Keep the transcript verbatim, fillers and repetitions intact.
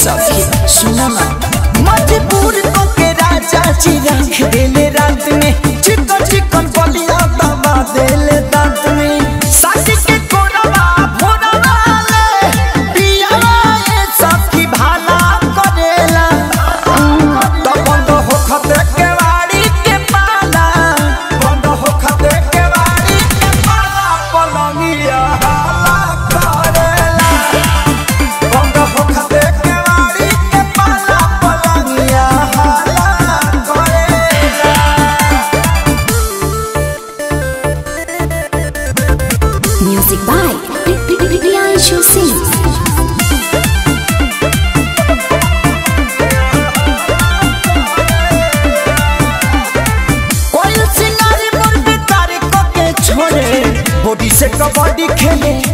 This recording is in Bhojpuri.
सखी सुना ना मजबूर को के राजा जी रख देले रात में चिकन चिकन बलिया दबा देले दांत में सासी के कोरवा भोरवा ले पिया ये सखी भाला करेला तो बंद हो खते के वाड़ी के पाला बंद हो खते के वाड़ी के पाला पलंगिया हाला करेला बंद हो खते के वाड़ी के पाला पलंगिया हाला करेला। Music by Priyanshu Singh. कोई सिंगारी मुर्गी तारीख के छोड़े बॉडी से कबड्डी खेले